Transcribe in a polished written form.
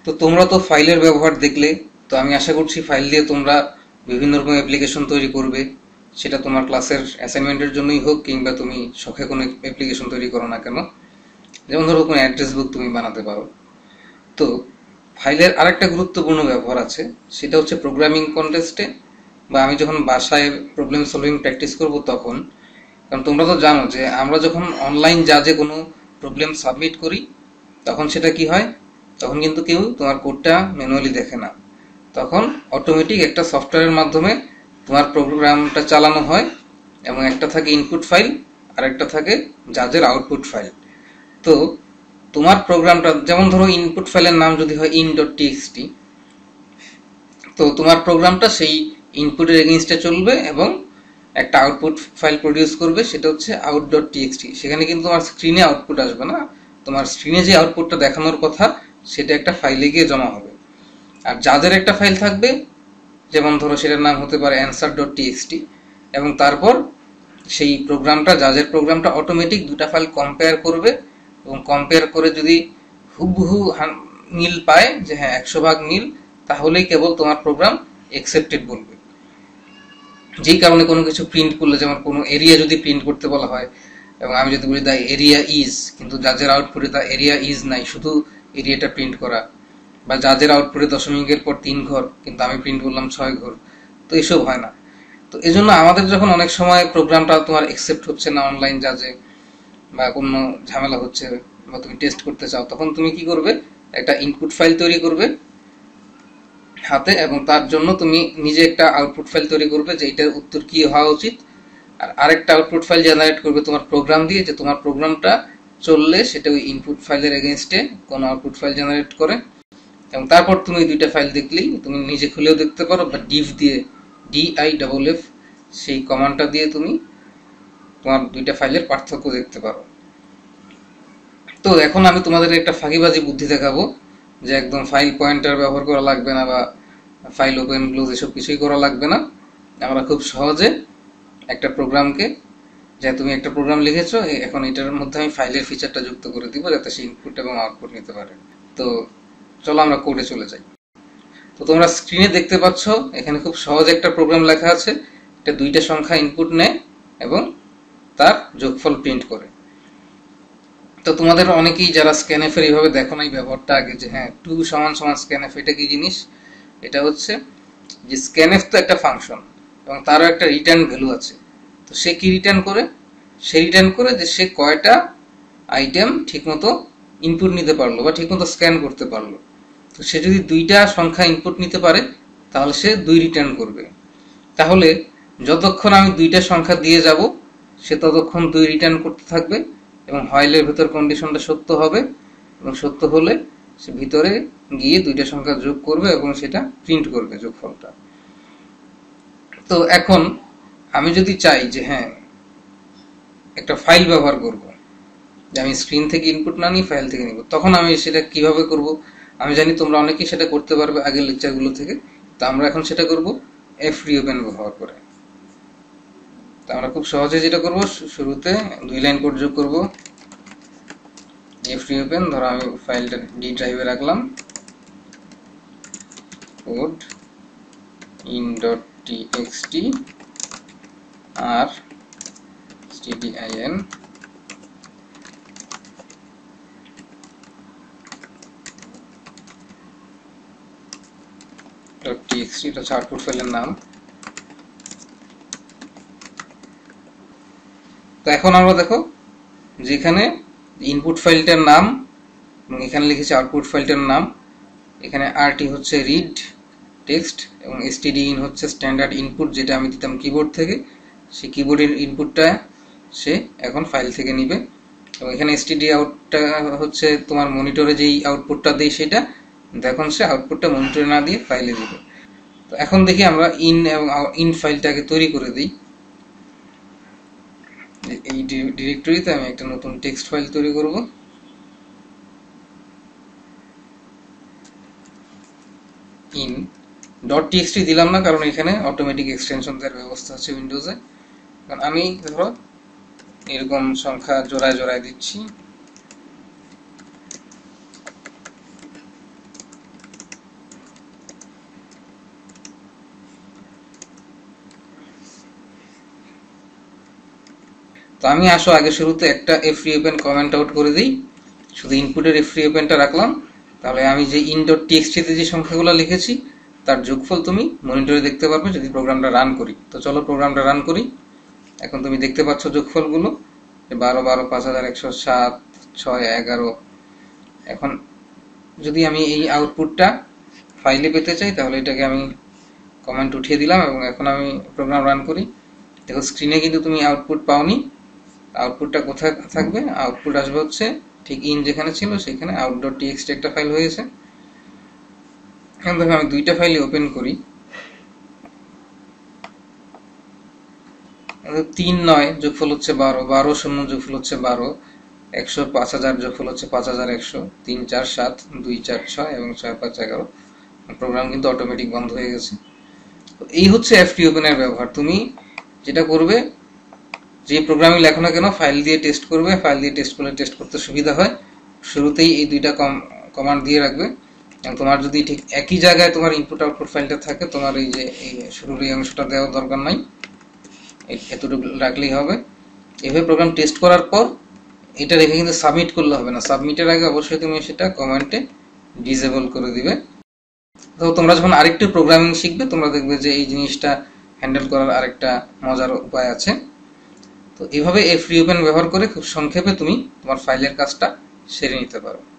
তো তোমরা তো ফাইলের ব্যবহার দেখলে, তো আমি আশা করছি ফাইল দিয়ে তোমরা বিভিন্ন রকম অ্যাপ্লিকেশন তৈরি করবে। সেটা তোমার ক্লাসের অ্যাসাইনমেন্টের জন্যই হোক কিংবা তুমি শখে কোনো অ্যাপ্লিকেশন তৈরি করো না কেন, যেমন ধরো কোনো অ্যাড্রেস বুক তুমি বানাতে পারো। তো ফাইলের আরেকটা গুরুত্বপূর্ণ ব্যবহার আছে, সেটা হচ্ছে প্রোগ্রামিং কন্টেস্টে বা আমি যখন বাসায় প্রবলেম সলভিং প্র্যাকটিস করব তখন। কারণ তোমরা তো জানো যে আমরা যখন অনলাইন জাজে কোনো প্রবলেম সাবমিট করি তখন সেটা কি হয়, তখন কিন্তু কেউ তোমার কোডটা ম্যানুয়ালি দেখে না, তখন অটোমেটিক একটা সফটওয়্যারের মাধ্যমে তোমার প্রোগ্রামটা চালানো হয় এবং একটা থাকে ইনপুট ফাইল আর একটা থাকে জাজের আউটপুট ফাইল। তো তোমার প্রোগ্রামটা যেমন ধরো ইনপুট ফাইলের নাম যদি হয় in.txt, তো তোমার প্রোগ্রামটা সেই ইনপুটের এগেইনস্টে চলবে এবং একটা আউটপুট ফাইল প্রডিউস করবে, সেটা হচ্ছে out.txt। সেখানে কিন্তু তোমার স্ক্রিনে আউটপুট আসবে না, তোমার স্ক্রিনে যে আউটপুটটা দেখানোর কথা সেটা একটা ফাইলে গিয়ে জমা হবে। আর জাজের একটা ফাইল থাকবে, যেমন ধরো সেটার নাম হতে পারে answer.txt, এবং তারপর সেই প্রোগ্রামটা, জাজের প্রোগ্রামটা অটোমেটিক দুটা ফাইল কম্পেয়ার করবে এবং কম্পেয়ার করে যদি হুবহু মিল পায় যে হ্যাঁ 100% মিল, তাহলেই কেবল তোমার প্রোগ্রাম অ্যাকসেপ্টেড বলবে। যেই কারণে কোনো কিছু প্রিন্ট করলে, যেমন কোনো এরিয়া যদি প্রিন্ট করতে বলা হয় এবং আমি যদি বলি দ্য এরিয়া ইজ, কিন্তু জাজের আউটপুটে দ্য এরিয়া ইজ নাই, শুধু এরিয়াটা প্রিন্ট করা, বা জাজের আউটপুটে দশমিকের পর 3 ঘর কিন্তু আমি প্রিন্ট করলাম 6 ঘর, তো এসব হয় না। তো এজন্য আমাদের যখন অনেক সময় প্রোগ্রামটা তোমার অ্যাকসেপ্ট হচ্ছে না অনলাইন জাজে বা কোনো ঝামেলা হচ্ছে বা তুমি টেস্ট করতে চাও, তখন তুমি কি করবে, একটা ইনপুট ফাইল তৈরি করবে হাতে এবং তার জন্য তুমি নিজে একটা আউটপুট ফাইল তৈরি করবে যে এটার উত্তর কি হওয়া উচিত, আর আরেকটা আউটপুট ফাইল জেনারেট করবে তোমার প্রোগ্রাম দিয়ে, যে তোমার প্রোগ্রামটা চললে সেটা ওই ইনপুট ফাইলের এগেইনস্টে কোনো আউটপুট ফাইল জেনারেট করে। এবং তারপর তুমি দুইটা ফাইল দেখলেই তুমি নিজে খুলেও দেখতে পারো, বা ডিফ দিয়ে DIFF সেই কমান্ডটা দিয়ে তুমি তোমার দুইটা ফাইলের পার্থক্য দেখতে পারো। তো এখন আমি তোমাদের একটা ফাঁকিবাজি বুদ্ধি দেখাবো যে একদম ফাইল পয়েন্টার ব্যবহার করা লাগবে না বা ফাইল ওপেন ক্লোজ এসব কিছুই করা লাগবে না। আমরা খুব সহজে একটা প্রোগ্রামকে, যে তুমি একটা প্রোগ্রাম লিখেছো, এখন এটার মধ্যে আমি ফাইলের ফিচারটা যুক্ত করে দিব যাতে সে ইনপুট এবং আউটপুট নিতে পারে। তো চলো আমরা কোডে চলে যাই। তো তোমরা স্ক্রিনে দেখতে পাচ্ছ এখানে খুব সহজ একটা প্রোগ্রাম লেখা আছে, এটা দুইটা সংখ্যা ইনপুট নেয় এবং তার যোগফল প্রিন্ট করে। তো তোমাদের অনেকেই যারা স্ক্যানএফ এর এইভাবে দেখো নাই ব্যবহারটা আগে, যে হ্যাঁ 2 = স্ক্যানএফ, এটা কি জিনিস, এটা হচ্ছে যে স্ক্যানএফ তো একটা ফাংশন এবং তারও একটা রিটার্ন ভ্যালু আছে। তো সে কি রিটার্ন করে, সে রিটার্ন করে যে সে কয়টা আইটেম ঠিকমতো ইনপুট নিতে পারলো বা ঠিকমতো স্ক্যান করতে পারলো। তো সে যদি দুইটা সংখ্যা ইনপুট নিতে পারে তাহলে সে 2 রিটার্ন করবে। তাহলে যতক্ষণ আমি দুইটা সংখ্যা দিয়ে যাব সে ততক্ষণ 2 রিটার্ন করতে থাকবে এবং হোয়াইলের ভেতর কন্ডিশনটা সত্য হবে এবং সত্য হলে সে ভিতরে গিয়ে দুইটা সংখ্যা যোগ করবে এবং সেটা প্রিন্ট করবে যোগফলটা। তো এখন আমি যদি চাই যে হ্যাঁ একটা ফাইল ব্যবহার করব, যে আমি স্ক্রিন থেকে ইনপুট না নিয়ে ফাইল থেকে নিব, তখন আমি সেটা কিভাবে করব, আমি জানি তোমরা অনেকেই সেটা করতে পারবে আগের লেকচারগুলো থেকে। তো আমরা এখন সেটা করব freopen ব্যবহার করে। তো আমরা খুব সহজে যেটা করব, শুরুতে 2 লাইন কোড যোগ করব। freopen, ধরো আমি ফাইলটা ডি ড্রাইভে রাখলাম, কোড in.txt আর stdin .txt, এটা হচ্ছে আউটপুট ফাইলের নাম। তো এখন আমরা দেখো যেখানে ইনপুট ফাইলটার নাম এবং এখানে লিখেছি আউটপুট ফাইলটার নাম, এখানে RT হচ্ছে রিড টেক্সট এবং stdin হচ্ছে স্ট্যান্ডার্ড ইনপুট যেটা আমি দিতাম কিবোর্ড থেকে, সেই কিবোর্ডের ইনপুটটা সে এখন ফাইল থেকে নিবে। এবং এখানে std আউটটা হচ্ছে তোমার মনিটরে যেই আউটপুটটা দেয় সেটা, এখন সে আউটপুটটা মনিটরে না দিয়ে ফাইলে দিবে। তো এখন দেখি আমরা ইন এবং ইন ফাইলটাকে তৈরি করে দিই। এই ডিরেক্টরিতে আমি একটা নতুন টেক্সট ফাইল তৈরি করব। in.txt দিলাম না কারণ এখানে অটোমেটিক এক্সটেনশন দেওয়ার ব্যবস্থা আছে উইন্ডোজে। কারণ আমি ধরো এরকম সংখ্যা জোড়ায় জোড়ায় দিচ্ছি। তো আমি আসো আগে শুরুতে একটা এফ রিওপেন কমেন্ট আউট করে দিই, শুধু ইনপুটের এফ রিওপেনটা রাখলাম। তাহলে আমি যে in.txt-তে যে সংখ্যাগুলো লিখেছি তার যোগফল তুমি মনিটরে দেখতে পারবে যদি প্রোগ্রামটা রান করি। তো চলো প্রোগ্রামটা রান করি। এখন তুমি দেখতে পাচ্ছ যোগফলগুলো 12 12 5107 6 11। এখন যদি আমি এই আউটপুটটা ফাইলে পেতে চাই তাহলে এটাকে আমি কমেন্ট উঠিয়ে দিলাম এবং এখন আমি প্রোগ্রাম রান করি। দেখো স্ক্রিনে কিন্তু তুমি আউটপুট পাওনি। আউটপুটটা কোথায় থাকবে? আউটপুট আসবে হচ্ছে ঠিক ইন যেখানে ছিল সেখানে out.txt একটা ফাইল হয়েছে। এখন দেখো আমি দুইটা ফাইল ওপেন করি। 3 9 যোগফল হচ্ছে 12, 12 0 যোগফল হচ্ছে 12, 100 5000 যোগফল হচ্ছে 5100, 3 4 7 2 4 6 এবং 6 5 11। প্রোগ্রাম কিন্তু অটোমেটিক বন্ধ হয়ে গেছে। তো এই হচ্ছে এফটি ওপেনের ব্যবহার। তুমি যেটা করবে, যে প্রোগ্রামিং লেখো না কেন ফাইল দিয়ে টেস্ট করবে, ফাইল দিয়ে টেস্ট করলে টেস্ট করতে সুবিধা হয়। শুরুতেই এই দুইটা কমান্ড দিয়ে রাখবে। এবং তোমার যদি ঠিক একই জায়গায় তোমার ইনপুট আউটপুট ফাইলটা থাকে, তোমার এই যে এই শুরুর এই অংশটা দেওয়ার দরকার নাই, এতটুকু রাখলেই হবে। এভাবে প্রোগ্রাম টেস্ট করার পর এটা রেখে কিন্তু সাবমিট করলে হবে না। সাবমিটের আগে অবশ্যই তুমি সেটা কমেন্টে ডিসেবল করে দিবে। তো তোমরা যখন আরেকটু প্রোগ্রামিং শিখবে তোমরা দেখবে যে এই জিনিসটা হ্যান্ডেল করার আরেকটা মজার উপায় আছে। তো এইভাবে এফ রিওপেন ব্যবহার করে খুব সংক্ষেপে তুমি তোমার ফাইলের কাজটা সেরে নিতে পারো।